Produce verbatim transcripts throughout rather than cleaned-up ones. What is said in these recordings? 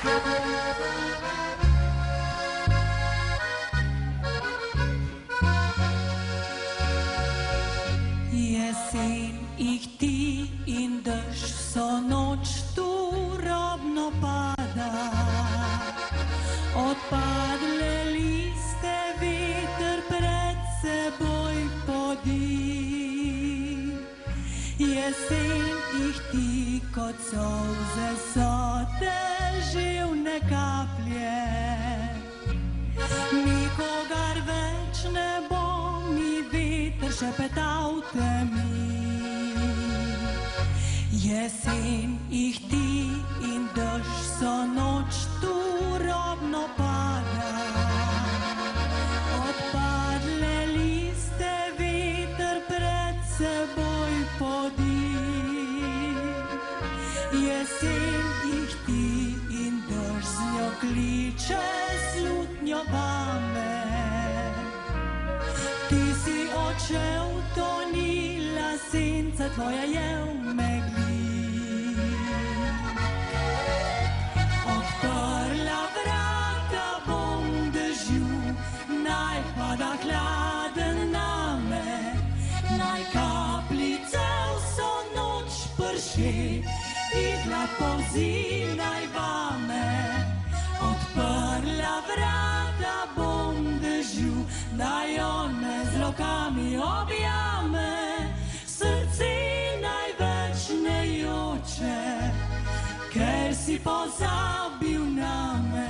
Jesen jih ti in dež so noč turobno pada, odpadle liste veter pred seboj podi. Jesen jih ti kot solze so deževne kaplje, nikogar več ne bo, mi veter šepetal temi. Jesen jih ti in dež so noč turobno pada, odpadle liste veter pred seboj podi. Jesen jih ti in dež z njo kliče slutnjo vame. Ti si odšel, to ni senca tvoja je v megli. Odprla vrata bom dežju, naj pada hladen name, naj kapljice vso noč prši, igla polzi naj vame. Odprla vrata bom dežju, naj on me z rokami objame. Srce največ ne joče, ker si pozabil name.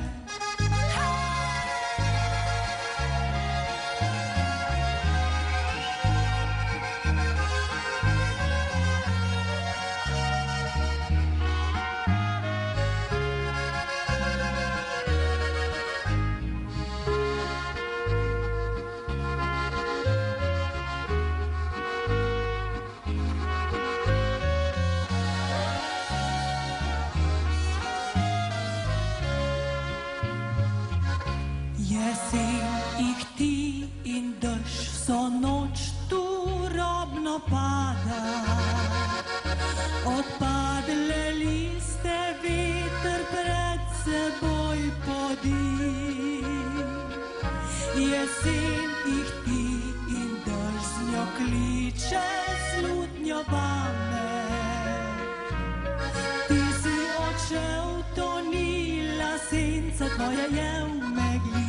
Jesen jih ti in dež so noč turobno pada, odpadle liste veter pred seboj podi. Jesen jih ti in dež z njo kliče slutnjo vame. Ti si odšel, to ni senca tvoja je v megli.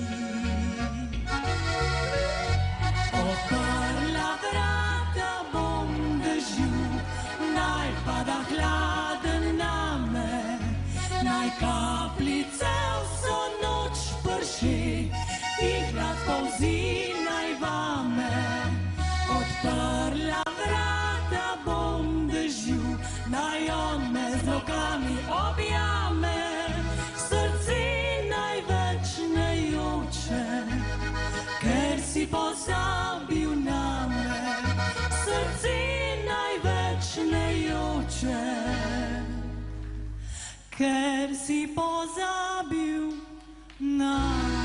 Odprla vrata bom dežju, naj pada hladen name, naj kapljice vso noč prši, igla polzi naj vame. Odprla vrata bom dežju, naj on me z rokami objame. Srce največ ne joče, ker si pozabil name. Srce največ ne joče, ker si pozabil name.